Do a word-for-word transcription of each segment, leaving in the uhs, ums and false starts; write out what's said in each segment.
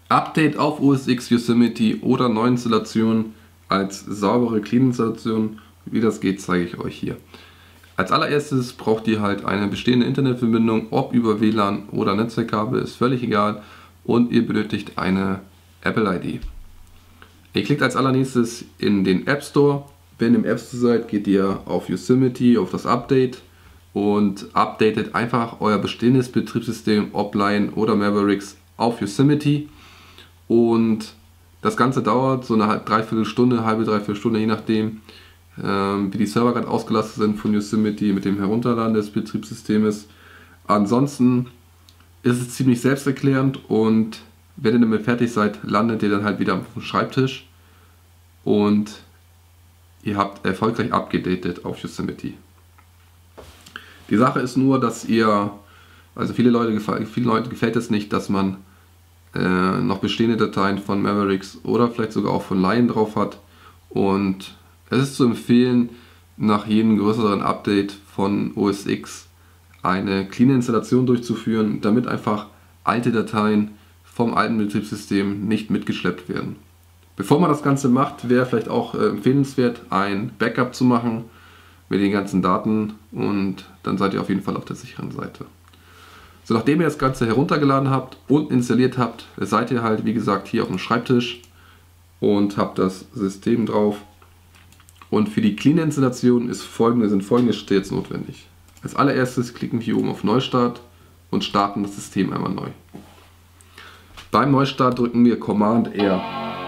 Update auf O S X Yosemite oder Neuinstallation als saubere Clean-Installation. Wie das geht, zeige ich euch hier. Als allererstes braucht ihr halt eine bestehende Internetverbindung, ob über W L A N oder Netzwerkkabel, ist völlig egal. Und ihr benötigt eine Apple I D. Ihr klickt als allernächstes in den App Store. Wenn ihr im App Store seid, geht ihr auf Yosemite, auf das Update und updatet einfach euer bestehendes Betriebssystem, ob Lion oder Mavericks, auf Yosemite. Und das Ganze dauert so eine Dreiviertelstunde, halbe, dreiviertel Stunde, je nachdem, ähm, wie die Server gerade ausgelastet sind von Yosemite mit dem Herunterladen des Betriebssystems. Ansonsten ist es ziemlich selbsterklärend und wenn ihr damit fertig seid, landet ihr dann halt wieder auf dem Schreibtisch und ihr habt erfolgreich abgedatet auf Yosemite. Die Sache ist nur, dass ihr, also viele Leute, viele Leute gefällt es nicht, dass man äh, noch bestehende Dateien von Mavericks oder vielleicht sogar auch von Lion drauf hat. Und es ist zu empfehlen, nach jedem größeren Update von O S X eine clean Installation durchzuführen, damit einfach alte Dateien vom alten Betriebssystem nicht mitgeschleppt werden. Bevor man das Ganze macht, wäre vielleicht auch äh, empfehlenswert, ein Backup zu machen mit den ganzen Daten und dann seid ihr auf jeden Fall auf der sicheren Seite. So, nachdem ihr das Ganze heruntergeladen habt und installiert habt, seid ihr halt wie gesagt hier auf dem Schreibtisch und habt das System drauf. Und für die clean Installation ist folgende, sind folgende Schritte jetzt notwendig. Als allererstes klicken wir hier oben auf Neustart und starten das System einmal neu. Beim Neustart drücken wir Command R.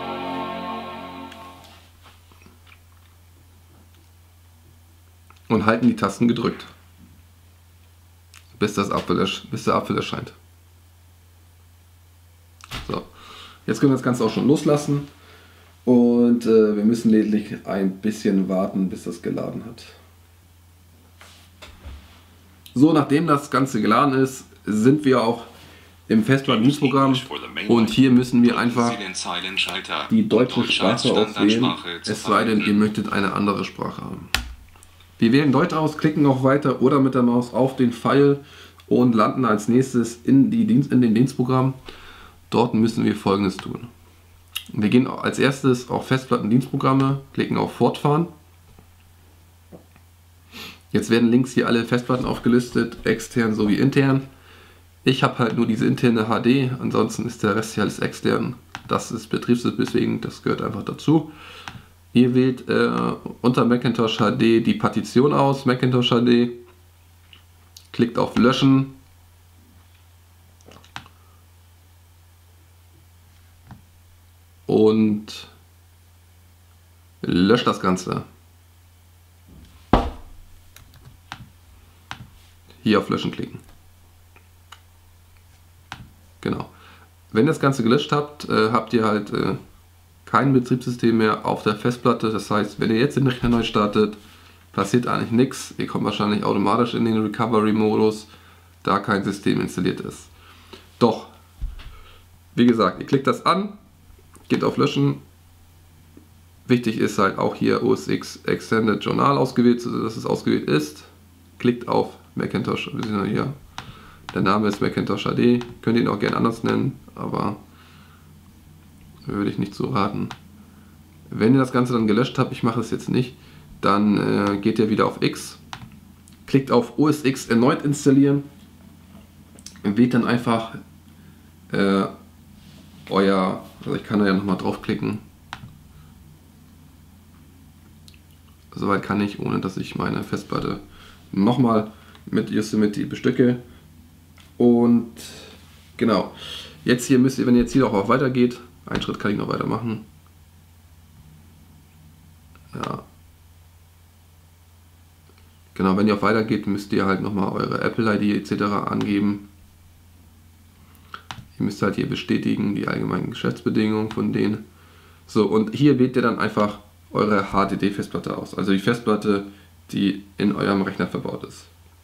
Und halten die Tasten gedrückt, bis, das Apfel, bis der Apfel erscheint. So, jetzt können wir das Ganze auch schon loslassen und äh, wir müssen lediglich ein bisschen warten, bis das geladen hat. So, nachdem das Ganze geladen ist, sind wir auch im Festplattendienstprogramm und hier müssen wir einfach die deutsche Sprache auswählen, es sei denn, ihr möchtet eine andere Sprache haben. Wir wählen Deutsch aus, klicken auf Weiter oder mit der Maus auf den Pfeil und landen als nächstes in, die Dienst, in den Dienstprogramm. Dort müssen wir Folgendes tun. Wir gehen als erstes auf Festplattendienstprogramme, klicken auf Fortfahren. Jetzt werden links hier alle Festplatten aufgelistet, extern sowie intern. Ich habe halt nur diese interne H D, ansonsten ist der Rest hier alles extern. Das ist Betriebssystem, deswegen das gehört einfach dazu. Ihr wählt äh, unter Macintosh H D die Partition aus, Macintosh H D, klickt auf Löschen und löscht das Ganze. Hier auf Löschen klicken. Genau. Wenn ihr das Ganze gelöscht habt, äh, habt ihr halt äh, kein Betriebssystem mehr auf der Festplatte. Das heißt, wenn ihr jetzt den Rechner neu startet, passiert eigentlich nichts. Ihr kommt wahrscheinlich automatisch in den Recovery-Modus, da kein System installiert ist. Doch, wie gesagt, ihr klickt das an, geht auf Löschen. Wichtig ist halt auch hier O S X Extended Journal ausgewählt, dass es ausgewählt ist. Klickt auf Macintosh, hier. Der Name ist Macintosh H D, könnt ihr ihn auch gerne anders nennen, aber würde ich nicht so raten. Wenn ihr das Ganze dann gelöscht habt, ich mache es jetzt nicht, dann äh, geht ihr wieder auf X, klickt auf O S X erneut installieren, wählt dann einfach äh, euer, also ich kann da ja nochmal draufklicken, soweit kann ich, ohne dass ich meine Festplatte nochmal mit Yosemite bestücke. Und genau, jetzt hier müsst ihr, wenn ihr jetzt hier auch auf Weiter geht, einen Schritt kann ich noch weitermachen. Ja. Genau, wenn ihr auf Weiter geht, müsst ihr halt nochmal eure Apple I D et cetera angeben. Ihr müsst halt hier bestätigen, die allgemeinen Geschäftsbedingungen von denen. So, und hier wählt ihr dann einfach eure H D D-Festplatte aus. Also die Festplatte, die in eurem Rechner verbaut ist.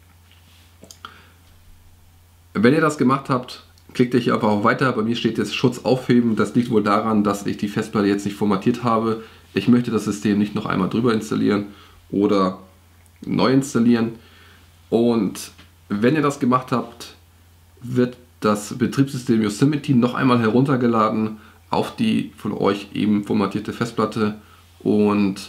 Wenn ihr das gemacht habt, klickt ihr hier einfach auf Weiter. Bei mir steht jetzt Schutz aufheben. Das liegt wohl daran, dass ich die Festplatte jetzt nicht formatiert habe. Ich möchte das System nicht noch einmal drüber installieren oder neu installieren. Und wenn ihr das gemacht habt, wird das Betriebssystem Yosemite noch einmal heruntergeladen auf die von euch eben formatierte Festplatte und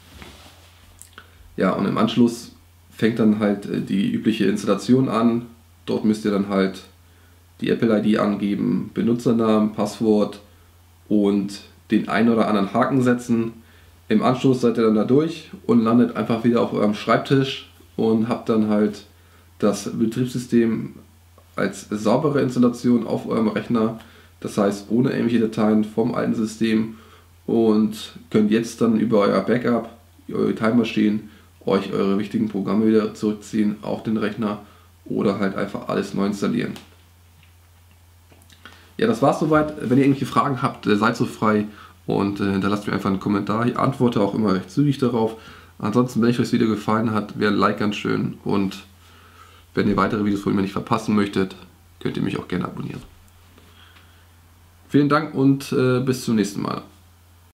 ja, und im Anschluss fängt dann halt die übliche Installation an. Dort müsst ihr dann halt die Apple I D angeben, Benutzernamen, Passwort und den einen oder anderen Haken setzen. Im Anschluss seid ihr dann da durch und landet einfach wieder auf eurem Schreibtisch und habt dann halt das Betriebssystem als saubere Installation auf eurem Rechner, das heißt ohne irgendwelche Dateien vom alten System, und könnt jetzt dann über euer Backup, eure Time Machine, euch eure wichtigen Programme wieder zurückziehen auf den Rechner oder halt einfach alles neu installieren. Ja, das war's soweit. Wenn ihr irgendwelche Fragen habt, seid so frei und äh, da lasst mir einfach einen Kommentar. Ich antworte auch immer recht zügig darauf. Ansonsten, wenn euch das Video gefallen hat, wäre ein Like ganz schön, und wenn ihr weitere Videos von mir nicht verpassen möchtet, könnt ihr mich auch gerne abonnieren. Vielen Dank und äh, bis zum nächsten Mal.